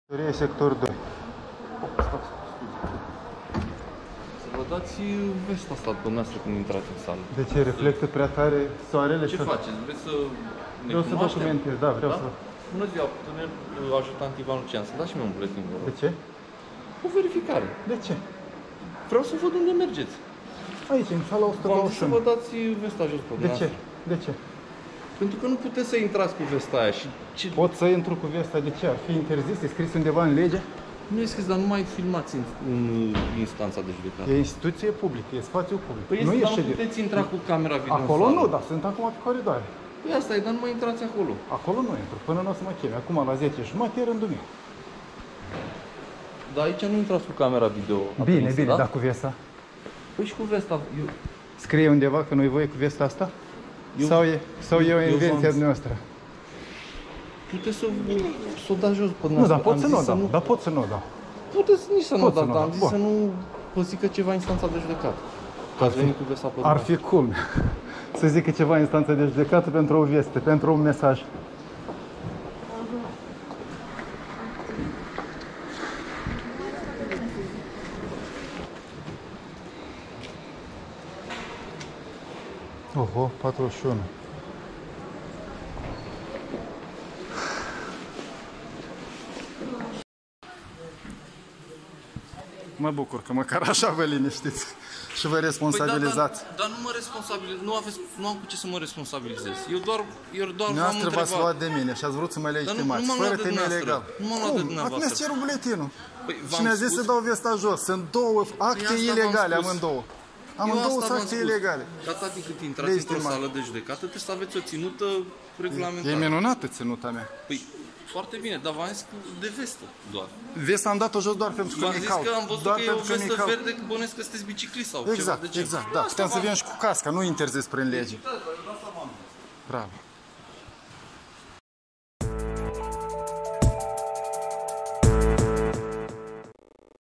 Sector 2. Să vă dați vesta asta dumneavoastră când intrați în sală. De ce? Reflectă prea tare soarele? Ce faceți? Vreți să ne Vreau să cunoaștem? documentez, da, vreau să... Bună ziua, tunel ajutant Ivan Lucian. Să dați și mie un buletin, vă rog. De ce? O verificare. De ce? Vreau să văd unde mergeți. Aici, în sala V-am zis să 121. vă dați vesta jos pe De ce? dumneavoastră. De ce? Pentru că nu puteți să intrați cu vesta aia și... Pot să intru cu vesta, de ce? Ar fi interzis? E scris undeva în lege? Nu e scris, dar nu mai filmați în instanța de judecată. E instituție publică, e spațiu public. Păi nu este, e dar nu ședere. puteți intra cu camera video Acolo în sală. nu, dar sunt acum pe coridoare. Păi asta e, dar nu mai intrați acolo. Acolo nu intru, până nu o să mă cheme. Acum la 10:30 e rândul meu. Dar aici nu intrați cu camera video. Bine, aprinsă, bine, da? dar cu vesta. Păi și cu vesta. Scrie undeva că nu-i voie cu vesta asta? Sau e o invenție a dumneavoastră? Puteți să o dați jos pe Nu, dar pot să nu o dau. Dar pot să nu o dau. Puteți nici să nu o Pot să dați, nu o dar dau. am zis Bun. să nu vă zică ceva instanța de judecată. Că ați venit cu vesta pe Ar fi culme să zică ceva instanța de judecată pentru o veste, pentru un mesaj. Oho, 41. Mă bucur că măcar așa vă liniștiți și vă responsabilizați. Dar nu mă responsabilizez, nu am cu ce să mă responsabilizez. Eu doar v-am Dumneavoastră v-ați întrebat. luat de mine și ați vrut să mă legitimați, m-am fără luat de temei dumneavoastră. legal. Nu m-am luat de Cum? dumneavoastră. Mi-ați cerut buletinul. Păi, Și ne-a zis să dau vesta jos. Sunt două acte asta v-am ilegale, spus. amândouă. Eu Amândouă asta sunt v-am acte spus. ilegale. Că atât timp cât intrați într-o Legitimat. sală de judecată, trebuie să aveți o ținută regulamentară. E minunată ținuta mea. Păi, foarte bine, dar v-am zis de vestă doar. Vesta am dat-o jos doar pentru că V-am mi-e zis cald. că am văzut Doar că e o pentru că mi-e vestă cald. verde, că bănuiesc că sunteți biciclist sau ceva Exact, de genul. exact, da. Asta Puteam să v-am vin și cu casca, nu interzis prin lege. zis. Bravo.